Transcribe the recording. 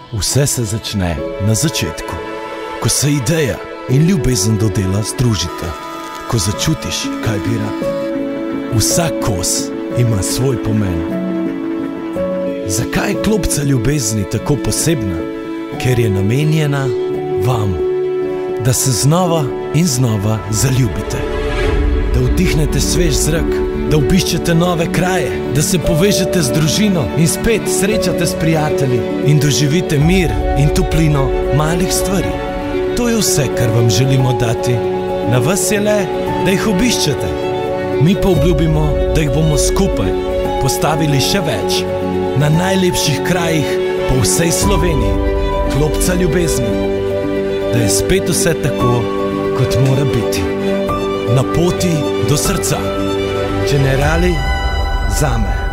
Vse se začne na začetku, ko se ideja in ljubezen do dela združita, ko začutiš, kaj bi rad. Vsak kos ima svoj pomen. Zakaj je klopca ljubezni tako posebna? Ker je namenjena vam, da se znova in znova zaljubite, da vdihnete svež zrak, da obiščete nove kraje, da se povežete z družino in spet srečate s prijatelji in doživite mir in toplino malih stvari. To je vse, kar vam želimo dati. Na vas je le, da jih obiščete. Mi pa obljubimo, da jih bomo skupaj postavili še več na najlepših krajih po vsej Sloveniji. Klopca ljubezni, da je spet vse tako, kot mora biti. Na poti do srca. Generali zame.